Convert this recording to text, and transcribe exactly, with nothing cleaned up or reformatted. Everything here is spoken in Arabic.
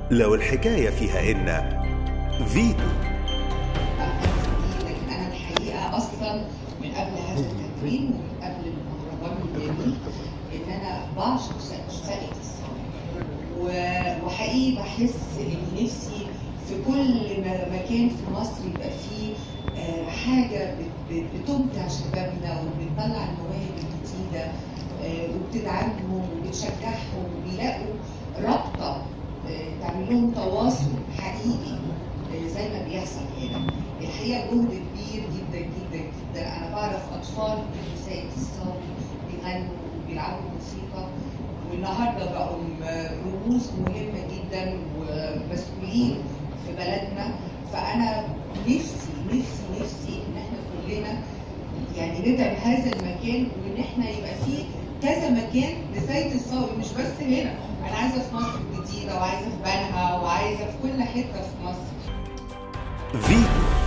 لو الحكاية فيها إن فيتو. لكن أنا الحقيقة أصلا من قبل هذا التكريم ومن قبل المهرجان الجميل إن أنا بعشق ساقية الصاوي، وحقيقي بحس إن نفسي في كل مكان في مصر يبقى فيه حاجة بتمتع شبابنا وبتطلع المواهب الجديدة وبتدعمهم وبتشجعهم وبيلاقوا رابطة تعمل لهم تواصل حقيقي زي ما بيحصل هنا. الحقيقة جهد كبير جدا جدا جدا. أنا بعرف أطفال في ساقية الصاوي بيغنوا وبيلعبوا موسيقى، والنهارده بقوا رموز مهمة جدا ومسؤولين في بلدنا. فأنا نفسي نفسي نفسي إن احنا كلنا يعني ندعم هذا المكان، وإن احنا يبقى فيه كذا مكان لساقية الصاوي، مش بس هنا. أنا عايزة في مصر الجديدة وعايزة في بنها وعايزة في كل حتة في مصر. فيتو.